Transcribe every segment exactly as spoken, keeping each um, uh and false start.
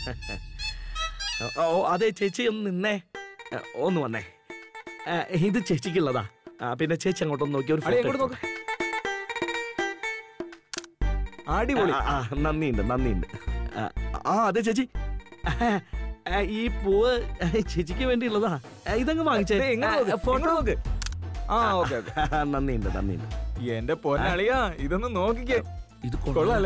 ഓ അതെ ചേച്ചി ഒന്ന് നിന്നേ, ഒന്ന് വന്നേ. ഇത് ചേച്ചിക്കുള്ളതാ. പിന്നെ ചേച്ചി അങ്ങോട്ടൊന്ന് നോക്കി ഒരു ഫോട്ടോ. അടിപൊളി. നന്ദിയുണ്ട് നന്ദിയുണ്ട്. ആ അതെ ചേച്ചി, ഈ പൂവ് ചേച്ചിക്ക് വേണ്ടിയുള്ളതാ. ഇതങ്ങ് വാങ്ങിച്ചേ. ഫോട്ടോ നോക്ക്. ആ ഓക്കെ. നന്ദിയുണ്ട് നന്ദിയുണ്ട്. എന്റെ പൊന്നളിയാ, ഇതൊന്ന് നോക്കിക്കേ. ഇത് കൊള്ളാല്ലേ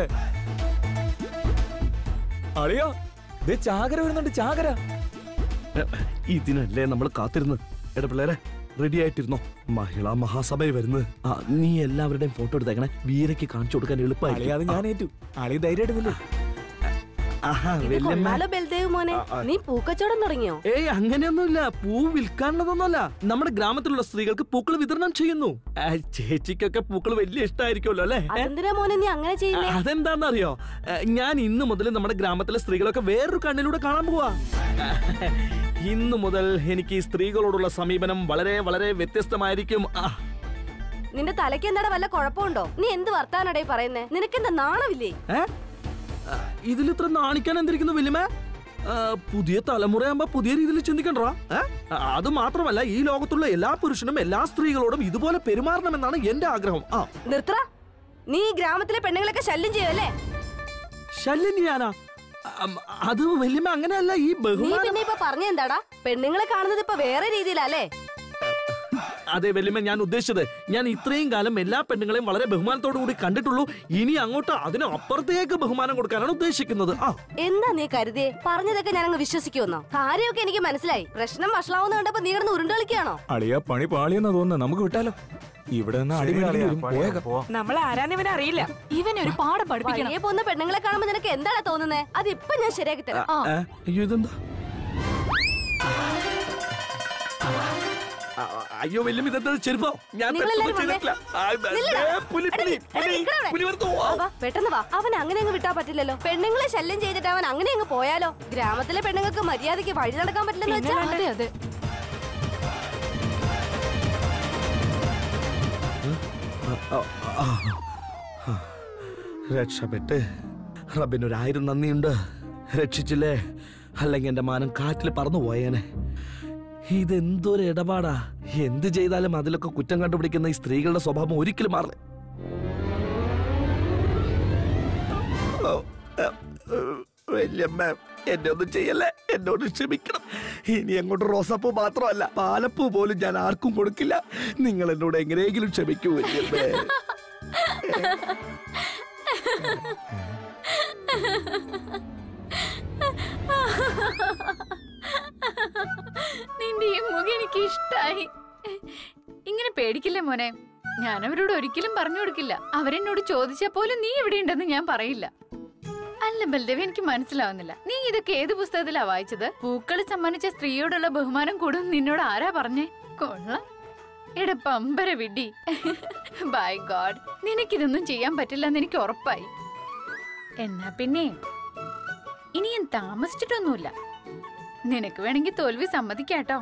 അളിയാ? ഇത് ചാകര വരുന്നുണ്ട്, ചാകര. ഇതിനല്ലേ നമ്മൾ കാത്തിരുന്ന്. എടാ പിള്ളേരെ റെഡി ആയിട്ടിരുന്നോ, മഹിളാ മഹാസഭയിൽ വരുന്നത്. ആ നീ എല്ലാവരുടെയും ഫോട്ടോ എടുത്തേക്കണേ, വീരയ്ക്ക് കാണിച്ചു കൊടുക്കാൻ എളുപ്പമായി. അത് ഞാൻ ഏറ്റു. ആളി ധൈര്യമായിട്ടില്ലേ? നീ പൂക്കച്ചവടം തുടങ്ങിയോ? ഏയ് അങ്ങനെയൊന്നുമില്ല, പൂ വിൽക്കാനുള്ളതൊന്നുമല്ല. നമ്മുടെ ഗ്രാമത്തിലുള്ള സ്ത്രീകൾക്ക് പൂക്കൾ വിതരണം ചെയ്യുന്നു. ചേച്ചിക്കൊക്കെ പൂക്കൾ വലിയ ഇഷ്ടമായിരിക്കുമല്ലോ അല്ലേ? അതെന്താന്നറിയോ, ഞാൻ ഇന്ന് മുതൽ നമ്മുടെ ഗ്രാമത്തിലെ സ്ത്രീകളൊക്കെ വേറൊരു കണ്ണിലൂടെ കാണാൻ പോവാ. ഇന്നു മുതൽ എനിക്ക് ഈ സ്ത്രീകളോടുള്ള സമീപനം വളരെ വളരെ വ്യത്യസ്തമായിരിക്കും. നിന്റെ തലയ്ക്ക് എന്താ വല്ല കുഴപ്പമുണ്ടോ? നീ എന്ത് വർത്താനടേ പറയുന്നേ? നിനക്കെന്താ നാണമില്ലേ? ഇതിലിത്ര നാണിക്കാൻ എന്തിരിക്കുന്നു വല്യമ്മ? പുതിയ തലമുറയാകുമ്പോ പുതിയ രീതിയിൽ ചിന്തിക്കണ്ടാ. അത് മാത്രമല്ല, ഈ ലോകത്തുള്ള എല്ലാ പുരുഷനും എല്ലാ സ്ത്രീകളോടും ഇതുപോലെ പെരുമാറണമെന്നാണ് എന്റെ ആഗ്രഹം. ആ നിർത്തറ, നീ ഗ്രാമത്തിലെ പെണ്ണുങ്ങളൊക്കെ ശല്യം ചെയ്യല്ലേ? ശല്യം ചെയ്യാനാ? അത് വല്യമ്മ അങ്ങനെയല്ല. ഈ ബഹുമാനം ഇപ്പൊ പറഞ്ഞ എന്താടാ? പെണ്ണുങ്ങളെ കാണുന്നത് ഇപ്പൊ വേറെ രീതിയിലല്ലേ? അതെ വല്യമ്മ, ഞാൻ ഉദ്ദേശിച്ചത്, ഞാൻ ഇത്രയും കാലം എല്ലാ പെണ്ണുങ്ങളെയും വളരെ ബഹുമാനത്തോടു കൂടി കണ്ടിട്ടുള്ളൂ. ഇനി അങ്ങോട്ട് അതിന് അപ്പുറത്തേക്ക് ബഹുമാനം കൊടുക്കാനാണ് ഉദ്ദേശിക്കുന്നത്. എന്താ നീ കരുതിയേ? പറഞ്ഞതൊക്കെ ഞാനങ്ങ് വിശ്വസിക്കുമെന്നോ? കാര്യമൊക്കെ എനിക്ക് മനസ്സിലായി. പ്രശ്നം വഷളാവുന്ന കണ്ടപ്പോ നീ കിടന്ന് ഉരുണ്ട് കളിക്കുകയാണോ? അളിയാ, പണി പാളിയെന്നാ തോന്നുന്നു. നമുക്ക് വിട്ടാലോ? ഇവിടെ നമ്മളെ ആരാന്നിവനെ അറിയില്ല. ഇവനൊരു പാഠം പഠിപ്പിക്കണം. പോകുന്ന പെണ്ണുങ്ങളെ കാണുമ്പോ നിനക്ക് എന്താണ് തോന്നുന്നത്? അതിപ്പൊ ഞാൻ ശരിയാക്കി തരാം. അയ്യോ ഇതെന്താ? അയ്യോ വല്യമ്മ, ഇതെന്താ ചെരുപ്പോ? ഞാൻ പെട്ടെന്ന് വാ. അവൻ അങ്ങനെ അങ്ങ് വിട്ടാ പറ്റില്ലല്ലോ. പെണ്ണുങ്ങളെ ശല്യം ചെയ്തിട്ട് അവൻ അങ്ങനെ അങ്ങ് പോയാലോ? ഗ്രാമത്തിലെ പെണ്ണുങ്ങൾക്ക് മര്യാദയ്ക്ക് വഴി നടക്കാൻ പറ്റില്ലെന്ന് വെച്ചാൽ അതെ. രക്ഷപ്പെട്ട് റബ്ബിനൊരായിരം നന്ദിയുണ്ട്. രക്ഷിച്ചില്ലേ, അല്ലെങ്കിൽ എന്റെ മാനം കാറ്റിൽ പറന്നു പോയേനെ. ഇതെന്തൊരു ഇടപാടാ! എന്ത് ചെയ്താലും അതിലൊക്കെ കുറ്റം കണ്ടുപിടിക്കുന്ന ഈ സ്ത്രീകളുടെ സ്വഭാവം ഒരിക്കലും മാറില്ല. വല്യമ്മ, എന്നെ ഒന്നും ചെയ്യല്ലേ, എന്നോട് ക്ഷമിക്കണം. ഇനി അങ്ങോട്ട് റോസാപ്പൂ മാത്രമല്ല, പാലപ്പൂ പോലും ഞാൻ ആർക്കും കൊടുക്കില്ല. നിങ്ങൾ എന്നോട് എങ്ങനെയെങ്കിലും ക്ഷമിക്കൂ വല്യമ്മേ. നിന്റെ ഈ മുഖം എനിക്ക് ഇഷ്ടായി. ഇങ്ങനെ പേടിക്കില്ലേ മോനെ? ഞാൻ അവരോട് ഒരിക്കലും പറഞ്ഞു കൊടുക്കില്ല. അവരെന്നോട് ചോദിച്ചാൽ പോലും നീ എവിടെ ഉണ്ടെന്ന് ഞാൻ പറയില്ല. അല്ല ബൽദേവ്, എനിക്ക് മനസ്സിലാവുന്നില്ല, നീ ഇതൊക്കെ ഏത് പുസ്തകത്തിലാ വായിച്ചത്? പൂക്കളെ സമ്മാനിച്ച സ്ത്രീയോടുള്ള ബഹുമാനം കൂടും നിന്നോട് ആരാ പറഞ്ഞേ? കൊള്ളാം എടാ പമ്പര വിഡി. ബൈ ഗോഡ്, നിനക്കിതൊന്നും ചെയ്യാൻ പറ്റില്ലെന്ന് എനിക്ക് ഉറപ്പായി. എന്നാ പിന്നെ ഇനി ഞാൻ താമസിച്ചിട്ടൊന്നുമില്ല. നിനക്ക് വേണമെങ്കിൽ തോൽവി സമ്മതിക്കാട്ടോ.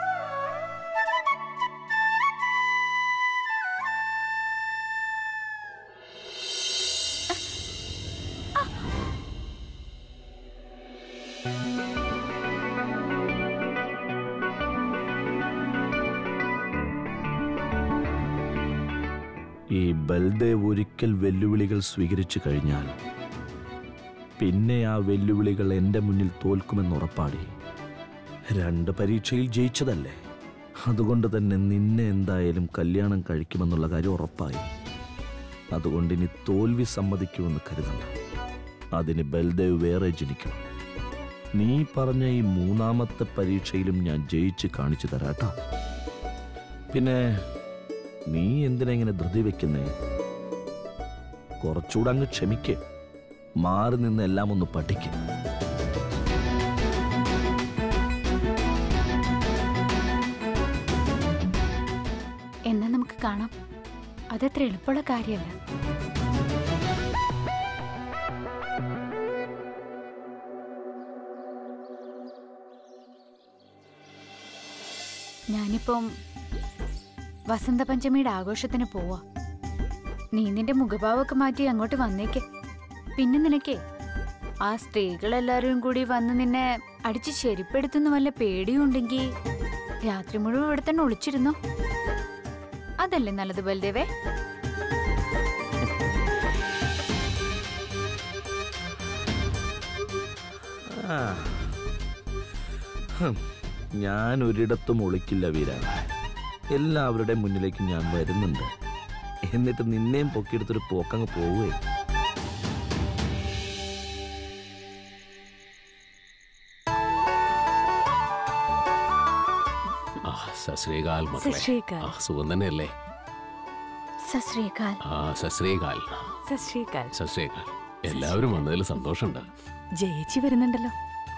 ഈ ബൽദേവ് ഒരിക്കൽ വെല്ലുവിളികൾ സ്വീകരിച്ചു കഴിഞ്ഞാൽ പിന്നെ ആ വെല്ലുവിളികൾ എന്റെ മുന്നിൽ തോൽക്കുമെന്നുറപ്പാടി. രണ്ട് പരീക്ഷയിൽ ജയിച്ചതല്ലേ, അതുകൊണ്ട് തന്നെ നിന്നെ എന്തായാലും കല്യാണം കഴിക്കുമെന്നുള്ള കാര്യം ഉറപ്പായി. അതുകൊണ്ട് ഇനി തോൽവി സമ്മതിക്കുമെന്ന് കരുതണ്ട. അതിന് ബൽദേവ് വേറെ ജനിക്കണം. നീ പറഞ്ഞ ഈ മൂന്നാമത്തെ പരീക്ഷയിലും ഞാൻ ജയിച്ച് കാണിച്ചു തരാട്ടാ. പിന്നെ നീ എന്തിനാ ഇങ്ങനെ ധൃതി വെക്കുന്നേ? കുറച്ചുകൂടെ അങ്ങ് ക്ഷമിക്കേ, മാറി നിന്ന് എല്ലാം ഒന്ന് പഠിക്കും. എന്നാ നമുക്ക് കാണാം. അതത്ര എളുപ്പമുള്ള കാര്യമല്ല. ഞാനിപ്പം വസന്തപഞ്ചമിയുടെ ആഘോഷത്തിന് പോവാ. നീ നിന്റെ മുഖഭാവമൊക്കെ മാറ്റി അങ്ങോട്ട് വന്നേക്ക്. പിന്നെ നിനക്കേ ആ സ്ത്രീകളെല്ലാരും കൂടി വന്ന് നിന്നെ അടിച്ച് ചെരുപ്പെടുത്തുന്ന വല്ല പേടിയുണ്ടെങ്കിൽ രാത്രി മുഴുവൻ ഇവിടെ തന്നെ ഒളിച്ചിരുന്നോ? അതല്ലേ നല്ലത് ബൽദേവേ? ഞാൻ ഒരിടത്തും ഒളിക്കില്ല വീര. എല്ലാവരുടെ മുന്നിലേക്ക് ഞാൻ വരുന്നുണ്ട്. എന്നിട്ട് നിന്നെയും പൊക്കിയെടുത്തൊരു പോക്കങ്ങ് പോവേ. സശ്രീകാൽ മക്കളെ. സുഖം തന്നെയല്ലേ? ആ സശ്രീകാൽ. സശ്രീകാൽ. എല്ലാവരും വന്നതിൽ സന്തോഷമുണ്ട്. ജയിച്ചു വരുന്നുണ്ടല്ലോ.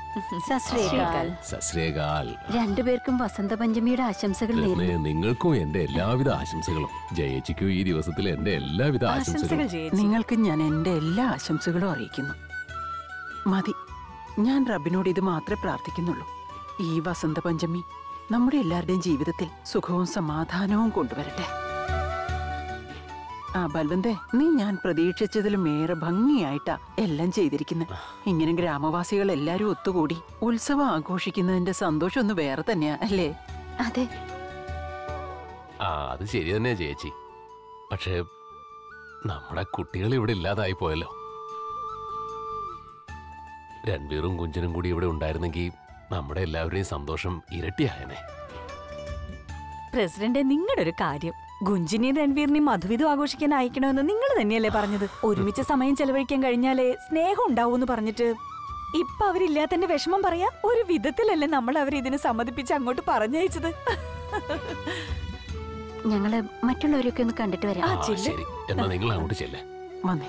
സശ്രീകാൽ. രണ്ടുപേർക്കും വസന്തപഞ്ചമിയുടെ ആശംസകൾ നേരുന്നു. നിങ്ങൾക്കും എന്റെ എല്ലാവിധ ആശംസകളും. ജയിച്ചിക്കും ഈ ദിവസത്തിൽ എന്റെ എല്ലാവിധ ആശംസകളും. നിങ്ങൾക്ക് ഞാൻ എന്റെ എല്ലാ ആശംസകളും അറിയിക്കുന്നു. മതി, ഞാൻ റബ്ബിനോട് ഇത് മാത്രമേ പ്രാർത്ഥിക്കുന്നുള്ളൂ. ഈ വസന്തപഞ്ചമി നമ്മുടെ എല്ലാവരുടെയും ജീവിതത്തിൽ സുഖവും സമാധാനവും കൊണ്ടുവരട്ടെ. ആ ബൽവന്തേ, നീ ഞാൻ പ്രതീക്ഷിച്ചതിലും ഏറെ ഭംഗിയായിട്ടാ എല്ലാം ചെയ്തിരിക്കുന്നത്. ഇങ്ങനെ ഗ്രാമവാസികൾ എല്ലാരും ഒത്തുകൂടി ഉത്സവം ആഘോഷിക്കുന്നതിന്റെ സന്തോഷം ഒന്ന് വേറെ തന്നെയാ അല്ലേ? അതെ. ആ അത് ശരി തന്നെയാ ചേച്ചി. പക്ഷേ നമ്മുടെ കുട്ടികൾ ഇവിടെ ഇല്ലാതായി പോയല്ലോ. രൺവീറും കുഞ്ചനും കൂടി ഇവിടെ ഉണ്ടായിരുന്നെങ്കിൽ നമ്മുടെ എല്ലാവരുടെയും സന്തോഷം ഇരട്ടിയായനെ. പ്രസിഡന്റ്, നിങ്ങളുടെ ഒരു കാര്യം, ഗുഞ്ചിനെയും രൺവീറിനെയും മധുവിധം ആഘോഷിക്കാൻ അയക്കണമെന്ന് നിങ്ങൾ തന്നെയല്ലേ പറഞ്ഞത്? ഒരുമിച്ച് സമയം ചെലവഴിക്കാൻ കഴിഞ്ഞാലേ സ്നേഹം ഉണ്ടാവൂന്ന് പറഞ്ഞിട്ട് ഇപ്പൊ അവരില്ലാത്തതിന്റെ വിഷമം പറയാ. ഒരു വിധത്തിലല്ലേ നമ്മൾ അവരെ ഇതിന് സമ്മതിപ്പിച്ച് അങ്ങോട്ട് പറഞ്ഞയച്ചത്. ഞങ്ങള് മറ്റുള്ളവരൊക്കെ ഒന്ന് കണ്ടിട്ട് വരാം. ശരി, എന്നാ നിങ്ങൾ അങ്ങോട്ട് ചെല്ലേ. വന്നേ.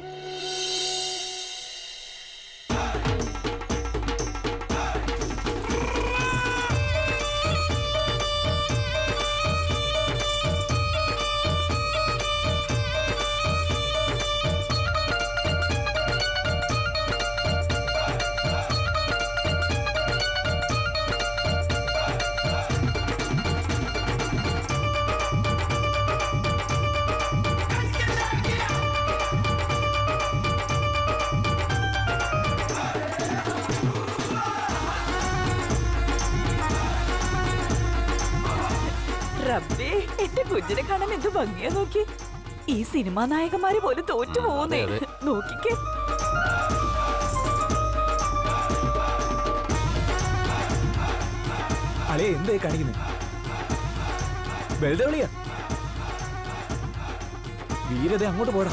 റബ്ബേ, എന്റെ കുഞ്ഞിനെ കാണാൻ എന്ത് ഭംഗിയാ നോക്കി. ഈ സിനിമാ നായകന്മാര് പോലും തോറ്റു പോകുന്നേ. നോക്കിക്കേ. അളിയ എന്തായി കാണിക്കുന്നത്? വെറുതെ വിളിയാ. വീരത അങ്ങോട്ട് പോടാ.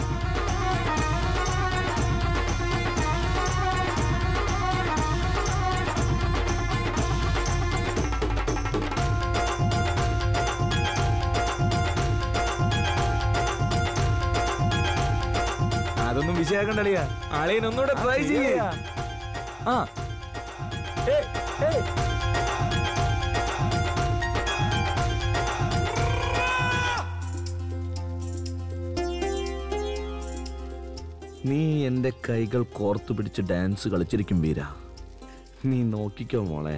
അതൊന്നും വിഷയാക്കണ്ടളിയാ. അളിയൻ ഒന്നുകൂടെ ട്രൈ ചെയ്യാ. ആ നീ എന്റെ കൈകൾ കോർത്തു പിടിച്ച് ഡാൻസ് കളിച്ചിരിക്കും വീര. നീ നോക്കിക്കോ മോളെ.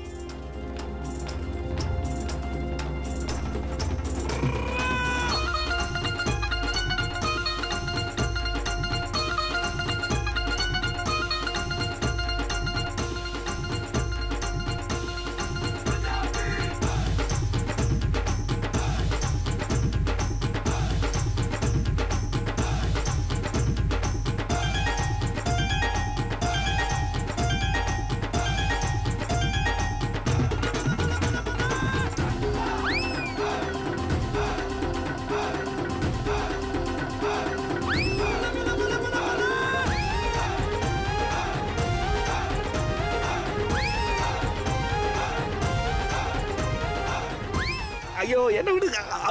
അയ്യോ എന്നെ വിട്.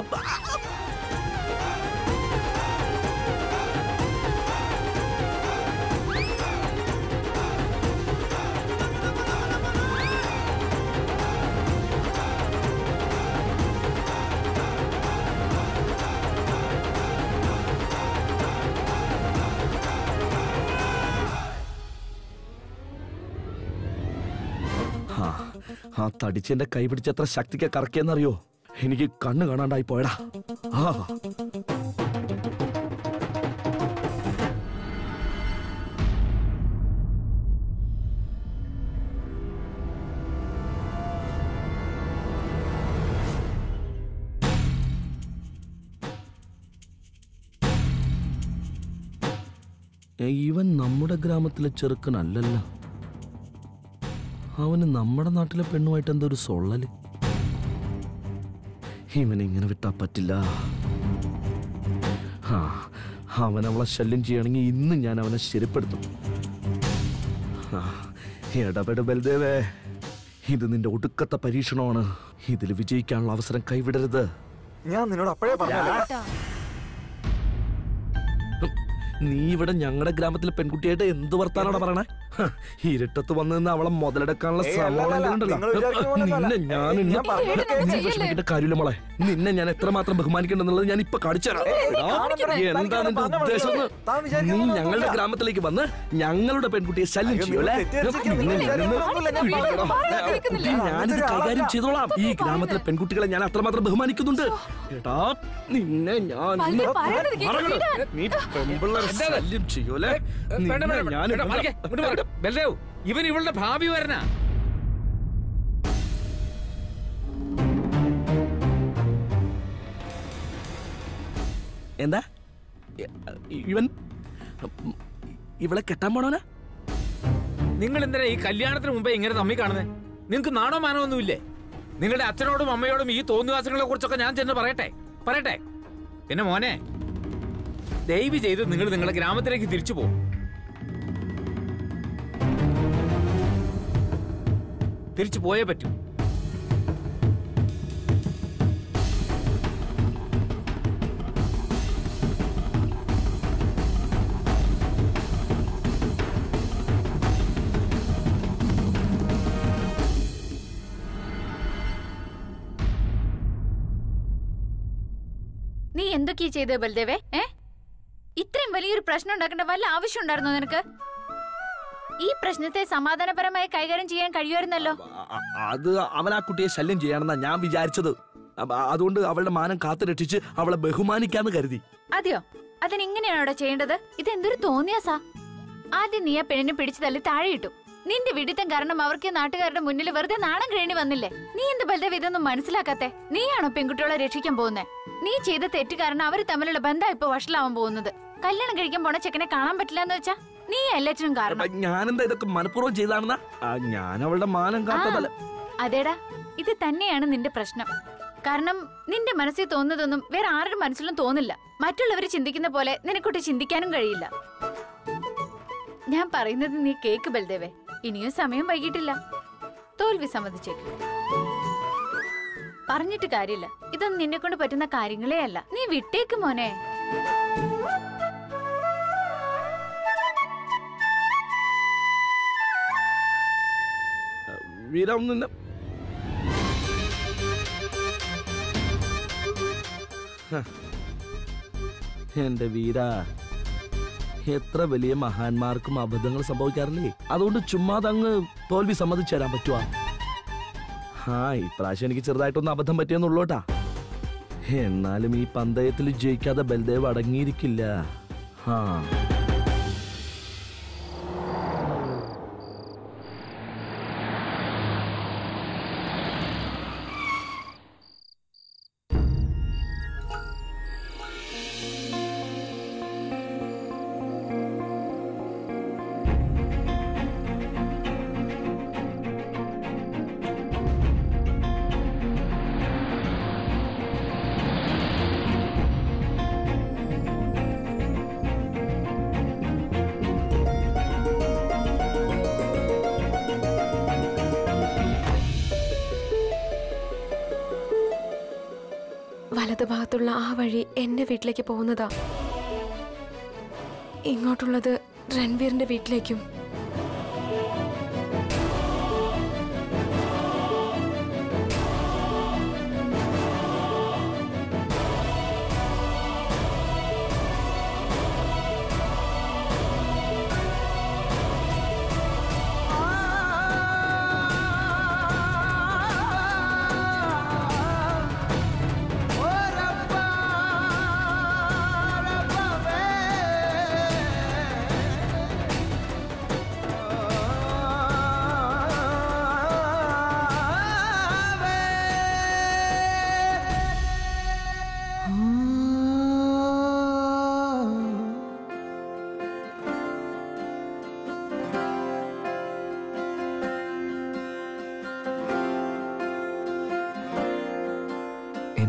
ആ തടിച്ചെന്റെ കൈ പിടിച്ചെത്ര ശക്തിക്ക് കറക്കിയെന്നറിയോ? എനിക്ക് കണ്ണ് കാണാണ്ടായി പോയടാ. ആ ഇവൻ നമ്മുടെ ഗ്രാമത്തിലെ ചെറുക്കനല്ലല്ലോ. അവന് നമ്മുടെ നാട്ടിലെ പെണ്ണുമായിട്ട് എന്തോ ഒരു സൊള്ളല്. ഇവനിങ്ങനെ വിട്ടാ പറ്റില്ല. ആ അവൻ അവളെ ശല്യം ചെയ്യണമെങ്കിൽ ഇന്ന് ഞാൻ അവനെ ശരിപ്പെടുത്തും. ഇടപെട് ബൽദേവേ, ഇത് നിന്റെ ഒടുക്കത്തെ പരീക്ഷണമാണ്. ഇതിൽ വിജയിക്കാനുള്ള അവസരം കൈവിടരുത്. ഞാൻ നിന്നോട് അപ്പോഴേ പറഞ്ഞ നീ ഇവിടെ ഞങ്ങളുടെ ഗ്രാമത്തിലെ പെൺകുട്ടിയായിട്ട് എന്ത് വർത്താനോടെ പറയണേ? ഇരുട്ടത്ത് വന്നു നിന്ന് അവളെ മുതലെടുക്കാനുള്ള നിന്നെ ഞാൻ വിഷമിക്കേണ്ട കാര്യമില്ല മോളെ. നിന്നെ ഞാൻ എത്രമാത്രം ബഹുമാനിക്കണ്ടെന്നുള്ളത് ഞാൻ ഇപ്പൊ കാണിച്ചുതരാം. എന്താ നിന്റെ ഉദ്ദേശം? നീ ഞങ്ങളുടെ ഗ്രാമത്തിലേക്ക് വന്ന് ഞങ്ങളുടെ പെൺകുട്ടിയെ ശല്യം ചെയ്യൂലേ? ഞാനിത് കൈകാര്യം ചെയ്തോളാം. ഈ ഗ്രാമത്തിലെ പെൺകുട്ടികളെ ഞാൻ അത്രമാത്രം ബഹുമാനിക്കുന്നുണ്ട്. എടാ നിന്നെ ഞാൻ നീ പെൺപിള്ളേരെ ശല്യം ചെയ്യൂലേ? ബൽദേവ്, ഇവൻ ഇവളുടെ ഭാവി വരണ. എന്താ ഇവൻ ഇവളെ കെട്ടാൻ പോണവനാ? നിങ്ങൾ എന്തിനാ ഈ കല്യാണത്തിന് മുമ്പേ ഇങ്ങനെ തമ്മി കാണുന്നേ? നിങ്ങക്ക് നാണോ മാനോ ഒന്നുമില്ലേ? നിങ്ങളുടെ അച്ഛനോടും അമ്മയോടും ഈ തോന്നിവാസങ്ങളെ കുറിച്ചൊക്കെ ഞാൻ ചെന്ന് പറയട്ടെ പറയട്ടെ പിന്നെ മോനെ, ദയവ് ചെയ്ത് നിങ്ങൾ നിങ്ങളുടെ ഗ്രാമത്തിലേക്ക് തിരിച്ചു പോകും. തിരിച്ചു പോയേ പറ്റൂ. നീ എന്തൊക്കെയാ ചെയ്തേ ബൽദേവേ? ഏ ഇത്രയും വലിയൊരു പ്രശ്നം ഉണ്ടാക്കേണ്ട വല്ല ആവശ്യം ഉണ്ടായിരുന്നോ നിനക്ക്? ഈ പ്രശ്നത്തെ സമാധാനപരമായി കൈകാര്യം ചെയ്യാൻ കഴിയുമായിരുന്നല്ലോ. അത് അവൻ ആ കുട്ടിയെ ശല്യം ചെയ്യാണെന്നാ ഞാൻ വിചാരിച്ചത്. അതുകൊണ്ട് അവളുടെ മാനം കാത്തു രക്ഷിച്ച് അവളെ ബഹുമാനിക്കാന്ന് കരുതി. അതെയോ? അതിനെങ്ങനെയാണോ അവിടെ ചെയ്യേണ്ടത്? ഇതെന്തൊരു തോന്നിയാസാ? ആദ്യം നീ ആ പെണ്ണിനെ പിടിച്ചു തള്ളി താഴെയിട്ടു. നിന്റെ വിഡിത്തം കാരണം അവർക്ക് നാട്ടുകാരുടെ മുന്നിൽ വെറുതെ നാണം കഴിയേണ്ടി വന്നില്ലേ? നീ എന്ത് ബൽദേവ് ഇതൊന്നും മനസ്സിലാക്കാത്തെ? നീയാണോ പെൺകുട്ടികളെ രക്ഷിക്കാൻ പോകുന്നേ? നീ ചെയ്ത തെറ്റ് കാരണം അവര് തമ്മിലുള്ള ബന്ധം ഇപ്പൊ വഷളാവാൻ പോകുന്നത്. കല്യാണം കഴിക്കാൻ പോണ ചെക്കനെ കാണാൻ പറ്റില്ല എന്ന് വെച്ചാ നീ എല്ലാറ്റിനും കാരണം. ഞാനെന്താ ഇതൊക്കെ മനഃപൂർവ്വം ചെയ്താണെന്നാ? ഞാൻ അവളുടെ മാനം കാത്തതല്ല. അതേടാ, ഇത് തന്നെയാണ് നിന്റെ പ്രശ്നം. കാരണം നിന്റെ മനസ്സിൽ തോന്നുന്നതൊന്നും വേറെ ആരുടെ മനസ്സിലും തോന്നില്ല. മറ്റുള്ളവര് ചിന്തിക്കുന്ന പോലെ നിനക്കൊട്ട് ചിന്തിക്കാനും കഴിയില്ല. ഞാൻ പറയുന്നത് നീ കേക്ക് ബൽദേവേ. ഇനിയും സമയം വൈകിട്ടില്ല. തോൽവി സമ്മതിച്ചേക്ക്. പറഞ്ഞിട്ട് കാര്യമില്ല. ഇതൊന്നും നിന്നെ കൊണ്ട് പറ്റുന്ന കാര്യങ്ങളേ അല്ല. നീ വിട്ടേക്ക് മോനെ. എന്റെ വീര, എത്ര വലിയ മഹാന്മാർക്കും അബദ്ധങ്ങൾ സംഭവിക്കാറില്ലേ? അതുകൊണ്ട് ചുമ്മാതങ്ങ് തോൽവി സമ്മതിച്ചു തരാൻ പറ്റുവാ? ആ ഇപ്രാവശ്യം എനിക്ക് ചെറുതായിട്ടൊന്ന് അബദ്ധം പറ്റിയെന്നുള്ളൂട്ടാ. എന്നാലും ഈ പന്തയത്തിൽ ജയിക്കാതെ ബൽദേവ് അടങ്ങിയിരിക്കില്ല. ആ വലതുഭാഗത്തുള്ള ആ വഴി എന്റെ വീട്ടിലേക്ക് പോകുന്നതാ. ഇങ്ങോട്ടുള്ളത് രൺവീറിന്റെ വീട്ടിലേക്കും.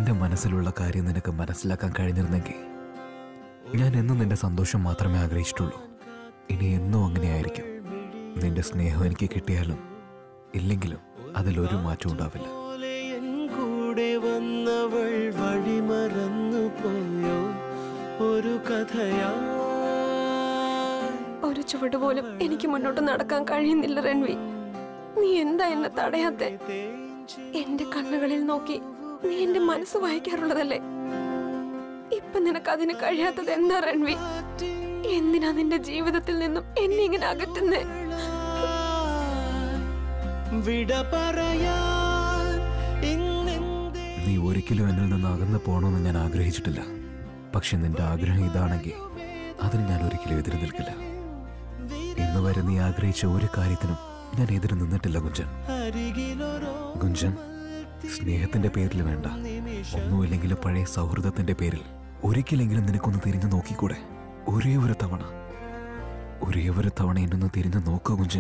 എൻ്റെ മനസ്സിലുള്ള കാര്യം നിനക്ക് മനസ്സിലാക്കാൻ കഴിഞ്ഞിരുന്നെങ്കിൽ ഞാൻ എന്നും നിന്റെ സന്തോഷം മാത്രമേ ആഗ്രഹിച്ചിട്ടുള്ളൂ. ഇനി എന്നും അങ്ങനെയായിരിക്കും. നിന്റെ സ്നേഹം എനിക്ക് കിട്ടിയാലും ഇല്ലെങ്കിലും അതിലൊരു മാറ്റം ഉണ്ടാവില്ല. കൂടെ വന്നവൾ വഴിമറന്നു പോയോ ഒരു കഥയാ. ഒരു ചുവട് പോലും എനിക്ക് മുന്നോട്ട് നടക്കാൻ കഴിയുന്നില്ല രൺവി. നീ എന്താ എന്നെ തടയാത്തെ? എന്റെ കണ്ണുകളിൽ നോക്കി നീ എന്റെ മനസ്സ് വായിക്കാറുള്ളതല്ലേ? ഇപ്പൊ നിനക്ക് അതിന് കഴിയാത്തത് എന്താ രൺവി? എന്തിനാ നിന്റെ ജീവിതത്തിൽ നിന്നും എന്നെ ഇങ്ങനെ അകറ്റുന്നേ? നീ ഒരിക്കലും എന്നിൽ നിന്ന് അകന്നു പോകണമെന്ന് ഞാൻ ആഗ്രഹിച്ചിട്ടില്ല. പക്ഷെ നിന്റെ ആഗ്രഹം ഇതാണെങ്കിൽ അതിന് ഞാൻ ഒരിക്കലും എതിര് നിൽക്കില്ല. ഇന്ന് വരെ നീ ആഗ്രഹിച്ച ഒരു കാര്യത്തിനും ഞാൻ എതിര് നിന്നിട്ടില്ല ഗുഞ്ചൻ. ഗുഞ്ചൻ, സ്നേഹത്തിന്റെ പേരിൽ വേണ്ട, ഒന്നുമില്ലെങ്കിലും പഴയ സൗഹൃദത്തിന്റെ പേരിൽ ഒരിക്കലെങ്കിലും നിനക്കൊന്ന് തിരിഞ്ഞു നോക്കിക്കൂടെ? ഒരേ ഒരു തവണ ഒരേ ഒരു തവണ എന്നൊന്ന് തിരിഞ്ഞു നോക്കുക ഗുഞ്ചൻ.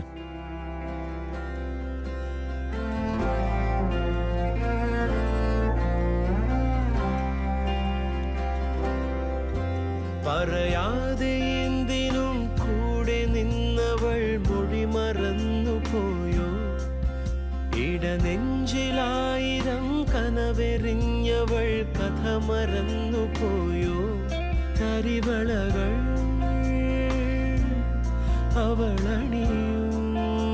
പറയാതെ എന്തിനും കൂടെ നിന്നവൾ മൊഴി മറന്നു പോയോ? ഇടനെഞ്ചിലായിരം കനവെറിഞ്ഞവൾ കഥ മറന്നു പോയോ? കരിവളകൾ അവളണിയും,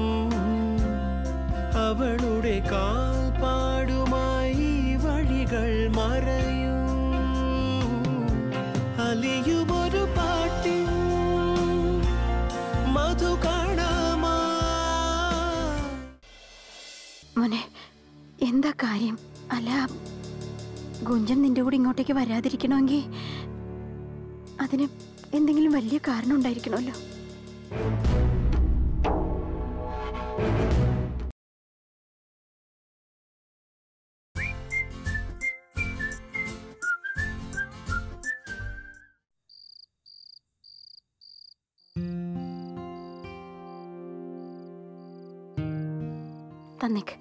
അവളുടെ കാൽപ്പാടുമായി വഴികൾ മറയും. അലിയുമൊരു പാട്ടിൻ മധു കാണാമാ. മോനെ, എന്താ കാര്യം? അല്ല, ഗുഞ്ചൻ നിന്റെ കൂടെ ഇങ്ങോട്ടേക്ക് വരാതിരിക്കണമെങ്കിൽ അതിന് എന്തെങ്കിലും വലിയ കാരണം ഉണ്ടായിരിക്കണമല്ലോ. തന്നേക്ക്.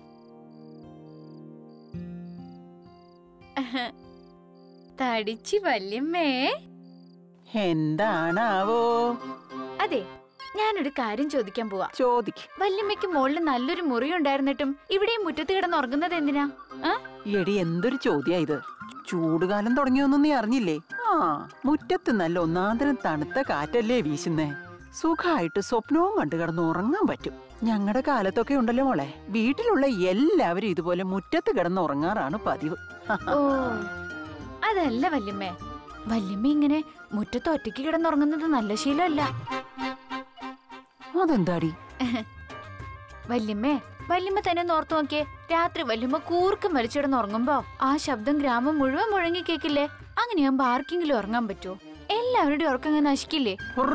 തടിച്ചി വല്യമ്മേ. എന്താണാവോ? അതെ, ഞാനൊരു കാര്യം ചോദിക്കാൻ പോവാ. ചോദിക്ക്. വല്യമ്മയ്ക്ക് മുകളിൽ നല്ലൊരു മുറി ഉണ്ടായിരുന്നിട്ടും ഇവിടെയും മുറ്റത്ത് കിടന്ന് ഉറങ്ങുന്നത് എന്തിനാ? എടി, എന്തൊരു ചോദ്യാ ഇത്? ചൂടുകാലം തുടങ്ങിയൊന്നും നീ അറിഞ്ഞില്ലേ? ആ, മുറ്റത്ത് നല്ല ഒന്നാന്തരം തണുത്ത കാറ്റല്ലേ വീശുന്നേ. സുഖമായിട്ട് സ്വപ്നവും കണ്ടു കിടന്ന് ഉറങ്ങാൻ പറ്റും. ഞങ്ങളുടെ കാലത്തൊക്കെ ഉണ്ടല്ലോ മോളെ, വീട്ടിലുള്ള എല്ലാവരും ഇതുപോലെ മുറ്റത്ത് കിടന്ന് ഉറങ്ങാറാണ് പതിവ്. ഓ, അതല്ല വല്യമ്മേ. വല്യമ്മ ഇങ്ങനെ മുറ്റത്ത് ഒറ്റയ്ക്ക് കിടന്നുറങ്ങുന്നത് നല്ല ശീലമല്ല. അതെന്താടി? വല്യമ്മേ, വല്യമ്മ തന്നെ ഓർത്തു നോക്കിയേ. രാത്രി വല്യമ്മ കൂർക്കം വലിച്ചിടന്ന് ഉറങ്ങുമ്പോ ആ ശബ്ദം ഗ്രാമം മുഴുവൻ മുഴങ്ങി കേക്കില്ലേ? അങ്ങനെയാകുമ്പോ ആർക്കെങ്കിലും ഉറങ്ങാൻ പറ്റുമോ? എല്ലാവരുടെയും ഉറക്കം അങ്ങനെ നശിക്കില്ലേ?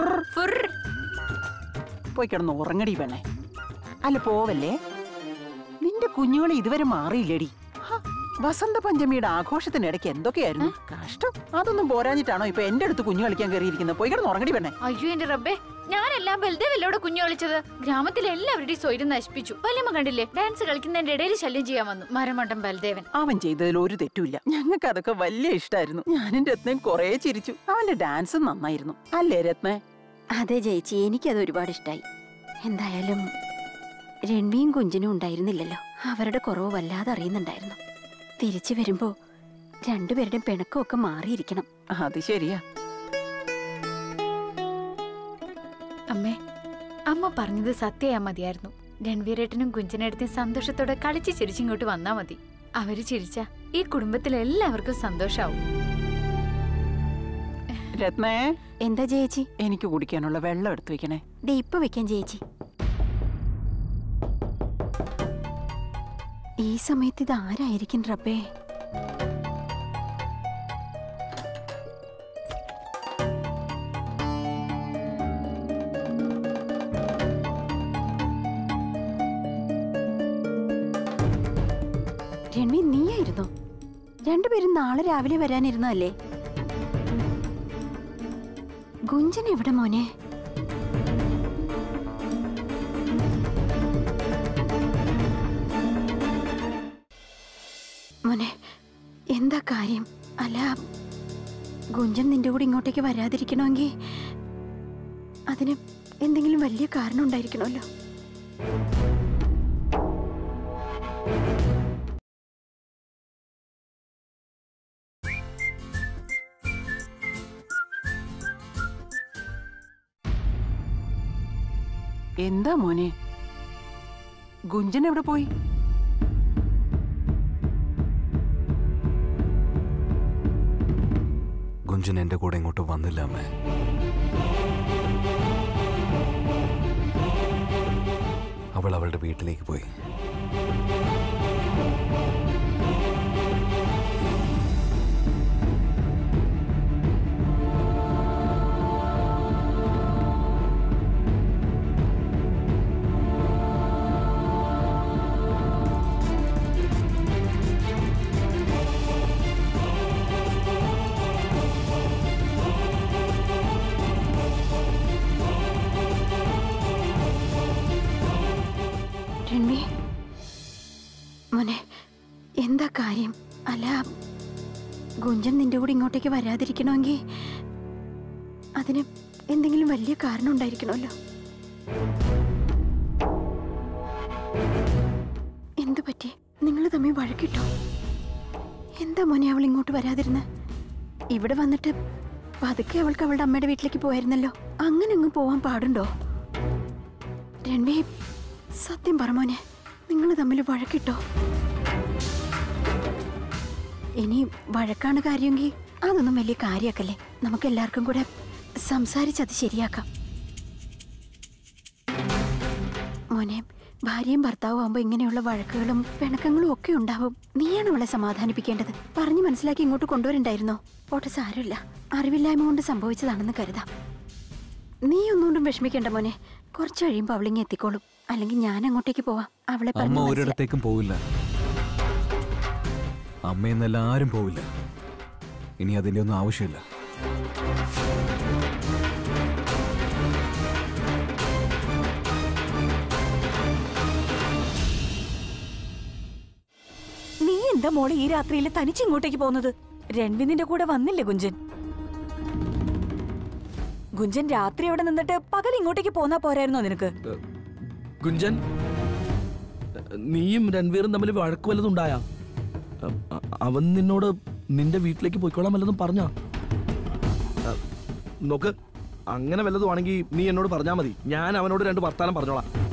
പോയി കിടന്ന് ഉറങ്ങടി വേണേ. അല്ല പോവല്ലേ, നിന്റെ കുഞ്ഞുങ്ങൾ ഇതുവരെ മാറിയില്ലേടി? വസന്ത പഞ്ചമിയുടെ ആഘോഷത്തിനിടയ്ക്ക് എന്തൊക്കെയായിരുന്നു കഷ്ടം. അതൊന്നും പോരാഞ്ഞിട്ടാണോ ഇപ്പൊ എന്റെ അടുത്ത് കുഞ്ഞു കളിക്കാൻ കയറിയിരിക്കുന്നത്? പോയി കിടന്ന് ഉറങ്ങടി വേണേ. അയ്യോ എന്റെ റബ്ബേ, ഞാനെല്ലാം ബൽദേവല്ലോടെ കുഞ്ഞു കളിച്ചത്. ഗ്രാമത്തിലെ എല്ലാവരുടെയും സ്വൈര്യം നശിപ്പിച്ചു. വല്യമ്മ കണ്ടില്ലേ, ഡാൻസ് കളിക്കുന്നതിന്റെ ഇടയിൽ ശല്യം ചെയ്യാൻ വന്നു മരമണ്ടം ബൽദേവൻ. അവൻ ചെയ്തതിൽ ഒരു തെറ്റുമില്ല. ഞങ്ങൾക്ക് അതൊക്കെ വലിയ ഇഷ്ടമായിരുന്നു. ഞാനും രത്നയും കൊറേ ചിരിച്ചു. അവന്റെ ഡാൻസ് നന്നായിരുന്നു അല്ലേ രത്ന? അതെ ചേച്ചി, എനിക്കത് ഒരുപാട് ഇഷ്ടായി. എന്തായാലും രൺവിയും കുഞ്ചനും ഉണ്ടായിരുന്നില്ലല്ലോ. അവരുടെ കുറവ് വല്ലാതെ അറിയുന്നുണ്ടായിരുന്നു. തിരിച്ചു വരുമ്പോ രണ്ടുപേരുടെയും പിണക്കമൊക്കെ മാറിയിരിക്കണം. അത് ശരിയാ. അമ്മേ, അമ്മ പറഞ്ഞത് സത്യമാ മതിയായിരുന്നു. രൺവീരേട്ടനും കുഞ്ചനേട്ടനും സന്തോഷത്തോടെ കളിച്ച് ചിരിച്ചിങ്ങോട്ട് വന്നാ മതി. അവര് ചിരിച്ച ഈ കുടുംബത്തിലെ എല്ലാവർക്കും സന്തോഷാവും. രത്നേ. എന്താ ചേച്ചി? എനിക്ക് കുടിക്കാനുള്ള വെള്ളം എടുത്തു വെക്കണേ. ദേ ഇപ്പൊ വെക്കാൻ ചേച്ചി. ഈ സമയത്ത് ഇത് ആരായിരിക്കും റബ്ബേ? രൺവി, നീയായിരുന്നോ? രണ്ടുപേരും നാളെ രാവിലെ വരാനിരുന്നല്ലേ? ഗുഞ്ചൻ എവിടെ മോനെ? മോനെ, എന്താ കാര്യം? അല്ല, ഗുഞ്ചൻ നിന്റെ കൂടെ ഇങ്ങോട്ടേക്ക് വരാതിരിക്കണമെങ്കിൽ അതിന് എന്തെങ്കിലും വലിയ കാരണം ഉണ്ടായിരിക്കണമല്ലോ. എന്താ മോനെ, ഗുഞ്ചൻ എവിടെ പോയി? ഗുഞ്ചൻ എന്റെ കൂടെ ഇങ്ങോട്ട് വന്നില്ല അമ്മേ. അവൾ അവളുടെ വീട്ടിലേക്ക് പോയി. രൺവി, മോനെ എന്താ കാര്യം? അല്ല, ഗുഞ്ചൻ നിന്റെ കൂടെ ഇങ്ങോട്ടേക്ക് വരാതിരിക്കണമെങ്കിൽ അതിന് എന്തെങ്കിലും വലിയ കാരണം ഉണ്ടായിരിക്കണമല്ലോ. എന്തു പറ്റി? നിങ്ങൾ തമ്മിൽ വഴക്കിട്ടോ? എന്താ മോനെ അവൾ ഇങ്ങോട്ട് വരാതിരുന്ന്? ഇവിടെ വന്നിട്ട് പതുക്കെ അവൾക്ക് അവളുടെ അമ്മയുടെ വീട്ടിലേക്ക് പോയായിരുന്നല്ലോ. അങ്ങനെ അങ്ങ് പോവാൻ പാടുണ്ടോ? രൺവി, സത്യം പറ മോനെ, നിങ്ങൾ തമ്മിൽ വഴക്കിട്ടോ? ഇനി വഴക്കാണ് കാര്യമെങ്കിൽ അതൊന്നും വലിയ കാര്യാക്കല്ലേ. നമുക്ക് എല്ലാവർക്കും കൂടെ സംസാരിച്ചത് ശരിയാക്കാം. മോനെ, ഭാര്യയും ഭർത്താവും ആവുമ്പോ ഇങ്ങനെയുള്ള വഴക്കുകളും പിണക്കങ്ങളും ഒക്കെ ഉണ്ടാവും. നീയാണ് അവളെ സമാധാനിപ്പിക്കേണ്ടത്. പറഞ്ഞു മനസ്സിലാക്കി ഇങ്ങോട്ട് കൊണ്ടുവരണ്ടായിരുന്നോ? പോട്ടെ, സാരമില്ല, അറിവില്ലായ്മ കൊണ്ട് സംഭവിച്ചതാണെന്ന് കരുതാം. നീ ഒന്നുകൊണ്ടും വിഷമിക്കേണ്ട മോനെ. കുറച്ച് കഴിയുമ്പോ അവളിങ്ങി എത്തിക്കോളും. അല്ലെങ്കിൽ ഞാൻ അങ്ങോട്ടേക്ക് പോവാം. അവളെ അമ്മ ഒരിടത്തേക്കും പോവില്ല. അമ്മയെന്നല്ല ആരും പോവില്ല. ഇനി അതിന്റെ ഒന്നും ആവശ്യമില്ല. നീ എന്താ മോളെ ഈ രാത്രിയിൽ തനിച്ച് ഇങ്ങോട്ടേക്ക് പോകുന്നത്? രൺവി നിന്റെ കൂടെ വന്നില്ലേ ഗുഞ്ചൻ? ഗുഞ്ചൻ രാത്രി അവിടെ നിന്നിട്ട് പകൽ ഇങ്ങോട്ടേക്ക് പോന്നാ പോരായിരുന്നോ നിനക്ക്? ഗുഞ്ചൻ, നീയും രൺവീറും തമ്മിൽ വഴക്ക് വല്ലതുണ്ടായാ? അവൻ നിന്നോട് നിന്റെ വീട്ടിലേക്ക് പോയിക്കോളാൻ വല്ലതും പറഞ്ഞാ? നോക്ക്, അങ്ങനെ വല്ലതും ആണെങ്കിൽ നീ എന്നോട് പറഞ്ഞാൽ മതി. ഞാൻ അവനോട് രണ്ട് വർത്താനം പറഞ്ഞോളാം.